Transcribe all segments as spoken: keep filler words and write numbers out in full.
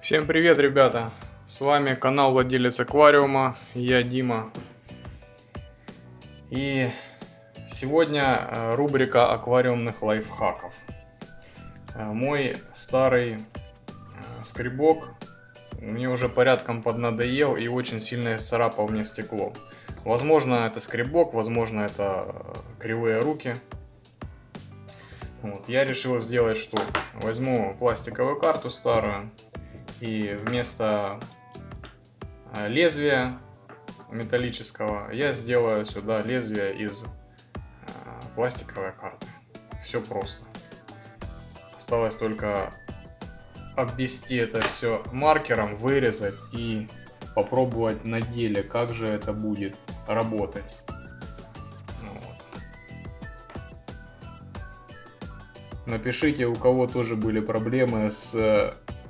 Всем привет, ребята! С вами канал Владелец Аквариума, я Дима. И сегодня рубрика аквариумных лайфхаков. Мой старый скребок мне уже порядком поднадоел и очень сильно исцарапал мне стекло. Возможно, это скребок, возможно, это кривые руки. Вот, я решил сделать что? Возьму пластиковую карту старую и вместо лезвия металлического я сделаю сюда лезвие из пластиковой карты. Все просто. Осталось только обвести это все маркером, вырезать и попробовать на деле, как же это будет работать. Вот. Напишите, у кого тоже были проблемы с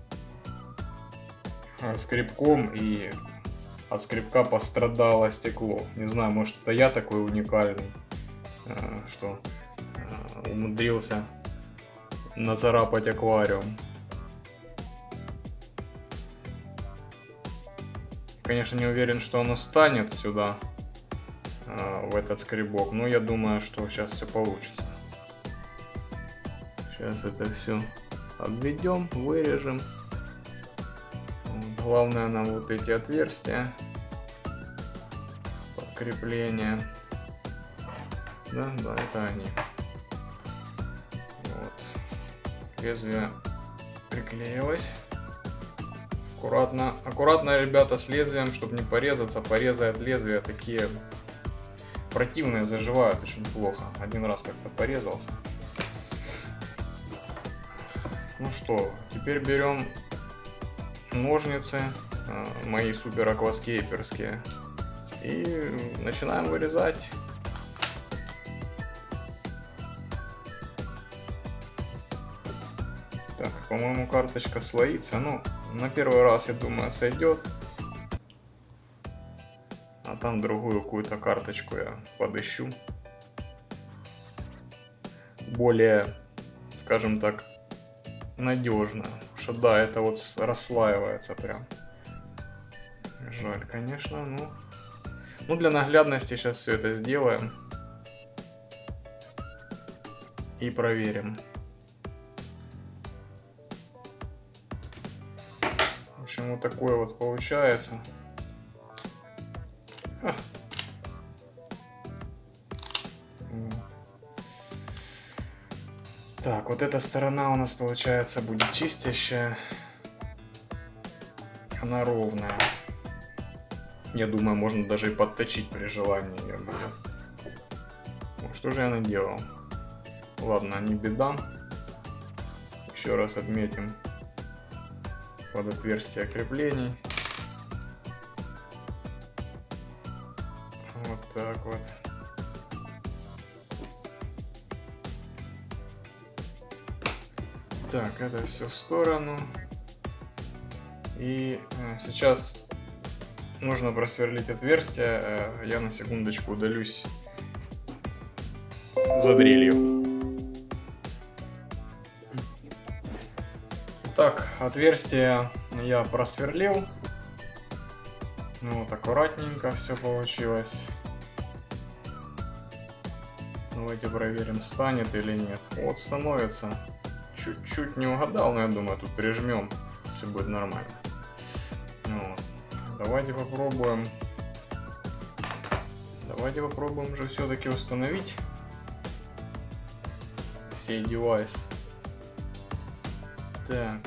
скребком и от скребка пострадало стекло. Не знаю, может, это я такой уникальный, что умудрился нацарапать аквариум. Конечно, не уверен, что оно станет сюда, в этот скребок, но я думаю, что сейчас все получится. Сейчас это все обведем, вырежем. Главное нам вот эти отверстия подкрепления. Да, да, это они. Вот. Лезвие приклеилось. Аккуратно, аккуратно, ребята, с лезвием, чтобы не порезаться. Порезы от лезвия такие противные, заживают очень плохо. Один раз как-то порезался. Ну что, теперь берем ножницы, мои супер акваскейперские, и начинаем вырезать. Так, по-моему, карточка слоится, ну, на первый раз, я думаю, сойдет. А там другую какую-то карточку я подыщу. Более, скажем так, надежно. Что да, это вот расслаивается прям. Жаль, конечно, ну. Ну, для наглядности сейчас все это сделаем. И проверим. В общем, вот такое вот получается. А. Вот. Так, вот эта сторона у нас получается будет чистящая. Она ровная. Я думаю, можно даже и подточить при желании ее будет. Ну, что же я наделал? Ладно, не беда. Еще раз отметим под отверстие креплений. Вот так вот. Так, это все в сторону. И сейчас нужно просверлить отверстие. Я на секундочку удалюсь за дрелью. Так, отверстие я просверлил. Ну, вот аккуратненько все получилось. Давайте проверим, станет или нет. Вот, становится. Чуть-чуть не угадал, но я думаю, тут прижмем, все будет нормально. Ну, давайте попробуем. Давайте попробуем же все-таки установить сей девайс. Так.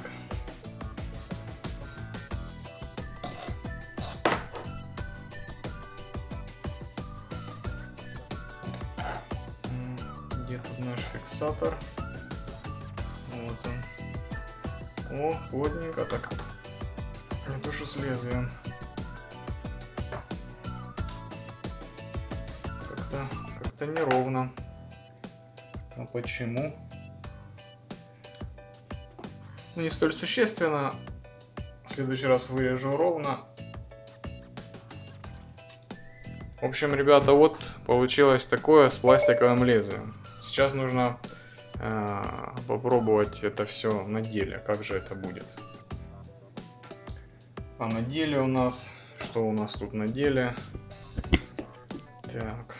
Где тут наш фиксатор? Вот он. О, плотненько так. Не то что с лезвием. Как-то как-то неровно. А почему? Ну, не столь существенно. В следующий раз вырежу ровно. В общем, ребята, вот получилось такое с пластиковым лезвием. Сейчас нужно попробовать это все на деле, как же это будет. А на деле у нас... Что у нас тут на деле? Так.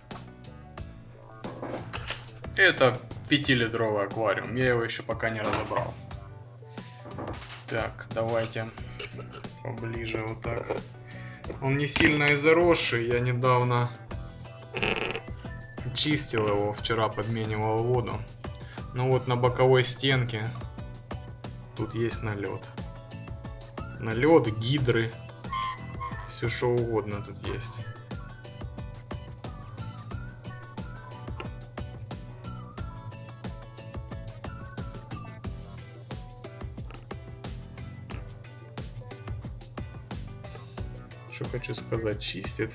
Это пятилитровый аквариум. Я его еще пока не разобрал. Так, давайте поближе вот так. Он не сильно и заросший. Я недавно чистил его. Вчера подменивал воду. Но вот на боковой стенке тут есть налет. Налет, гидры. Все что угодно тут есть. Что хочу сказать, чистит.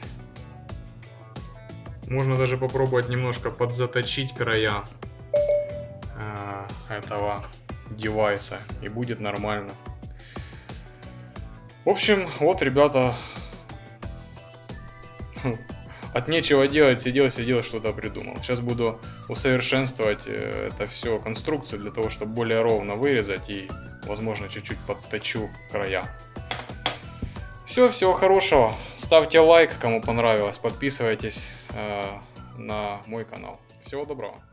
Можно даже попробовать немножко подзаточить края э, этого девайса, и будет нормально. В общем, вот, ребята, от нечего делать, сидел, сидел, что-то придумал. Сейчас буду усовершенствовать это все, конструкцию, для того, чтобы более ровно вырезать и, возможно, чуть-чуть подточу края. Все, всего хорошего. Ставьте лайк, кому понравилось. Подписывайтесь э, на мой канал. Всего доброго.